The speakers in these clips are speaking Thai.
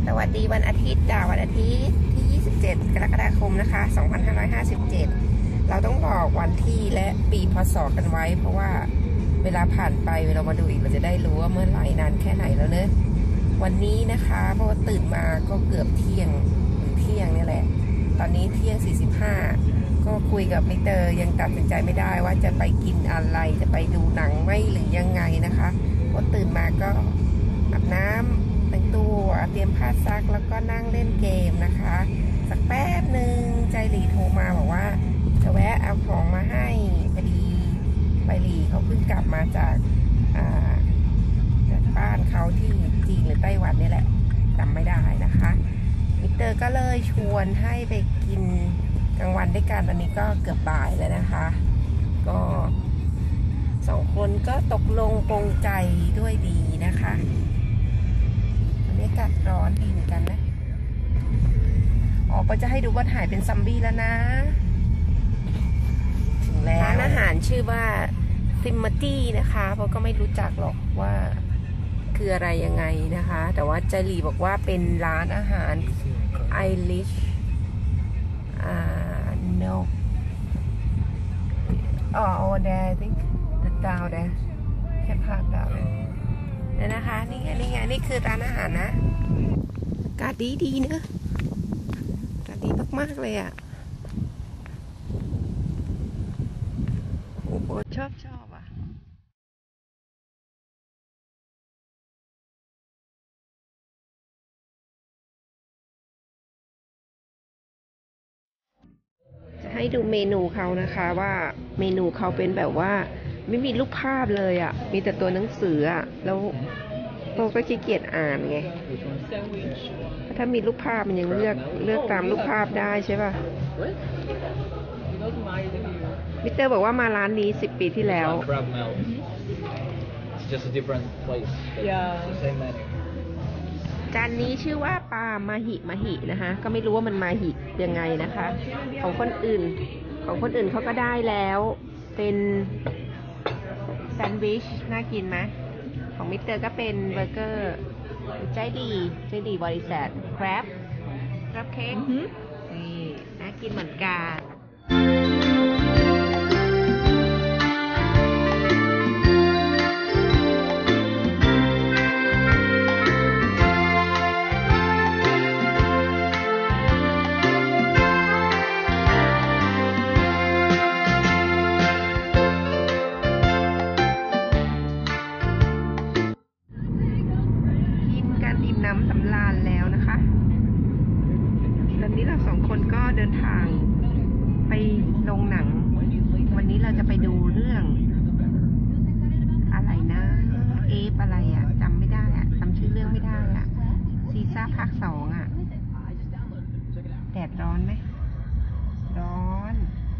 สวัสดีวันอาทิตย์วันอาทิตย์ที่27 กรกฎาคมนะคะ2557เราต้องบอกวันที่และปีพศกันไว้เพราะว่าเวลาผ่านไปเวลามาดูอีกเราจะได้รู้ว่าเมื่อไหร่นานแค่ไหนแล้วเนอะวันนี้นะคะเพราะว่าตื่นมาก็เกือบเที่ยงหรือเที่ยงนี่แหละตอนนี้เที่ยง45ก็คุยกับมิเตอร์ยังตัดสินใจไม่ได้ว่าจะไปกินอะไรจะไปดูหนังไหมหรือยังไงนะคะพอตื่นมาก็อาบน้ำแต่งตัวเตรียมผ้าซักแล้วก็นั่งเล่นเกมนะคะสักแป๊บหนึ่งใจหลีโทรมาบอกว่าจะแวะเอาของมาให้พอดีไปหลีเขาเพิ่งกลับมาจากบ้านเขาที่จีนหรือไต้หวันนี่แหละจำไม่ได้นะคะมิเตอร์ก็เลยชวนให้ไปกินกลางวันด้วยกันตอนนี้ก็เกือบบ่ายแล้วนะคะก็2 คนก็ตกลงปรงใจด้วยดีนะคะวันนี้อากาศร้อนดีเหมือนกันนะก็จะให้ดูว่าถ่ายเป็นซัมบี้แล้วนะถึงแล้วร้านอาหารชื่อว่าซิมมาตี้นะคะเพราะก็ไม่รู้จักหรอกว่าคืออะไรยังไงนะคะแต่ว่าใจหลีบอกว่าเป็นร้านอาหารไอริชno over there I think the down there แค่ภาพดาวเนี่ยนะคะนี่ไงนี่คือร้านอาหารนะอากาศดีเนอะอากาศดีมากๆเลยอ่ะโอ้โหชอบอ่ะให้ดูเมนูเขานะคะว่าเมนูเขาเป็นแบบว่าไม่มีรูปภาพเลยอ่ะมีแต่ตัวหนังสืออ่ะแล้วโตก็ขี้เกียจอ่านไงถ้ามีรูปภาพมันยังเลือกตามรูปภาพได้ใช่ป่ะมิสเตอร์บอกว่ามาร้านนี้10 ปีที่แล้วจานนี้ชื่อว่าปลามาหินะคะก็ไม่รู้ว่ามันมาหิยังไงนะคะของคนอื่นเขาก็ได้แล้วเป็นแซนด์วิชน่ากินไหมของมิสเตอร์ก็เป็นเบอร์เกอร์ใจดีบริษัทครับเค้กนี่น่ากินเหมือนกันน้ำสำราญแล้วนะคะตอนนี้เรา2 คนก็เดินทางไปโรงหนังวันนี้เราจะไปดูเรื่องอะไรนะอะไรอ่ะจำไม่ได้อ่ะจำชื่อเรื่องไม่ได้อ่ะซีซ่าภาค 2อ่ะแดดร้อนไหมร้อน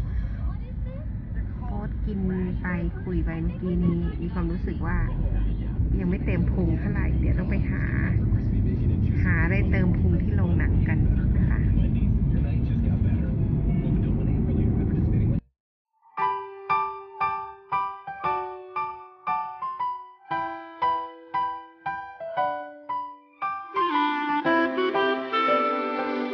โพสกินไปคุยไปเมื่อกี้นี้มีความรู้สึกว่ายังไม่เต็มพุงเท่าไหร่เดี๋ยวต้องไปหาอะไรเติมพุงที่โรงหนังกัน